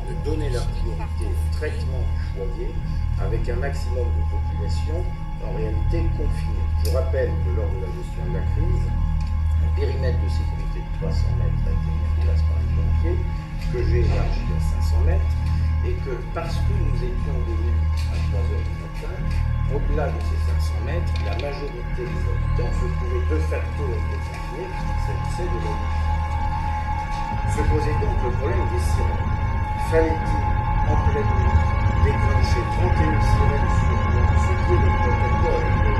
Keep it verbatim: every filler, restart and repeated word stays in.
de donner la priorité au traitement du foyer avec un maximum de population en réalité confinée. Je rappelle que lors de la gestion de la crise, un périmètre de sécurité de trois cents mètres a été mis en place par les pompiers, que j'ai élargi à cinq cents mètres, et que parce que nous étions venus à trois heures du matin, au-delà de ces cinq cents mètres, la majorité des habitants se trouvaient de facto être confinés, puisqu'il s'agissait de la vie. Se posait donc le problème des sirènes. Fallait-il, en pleine nuit, déclencher trente et une sirènes sur ce qui est le protocole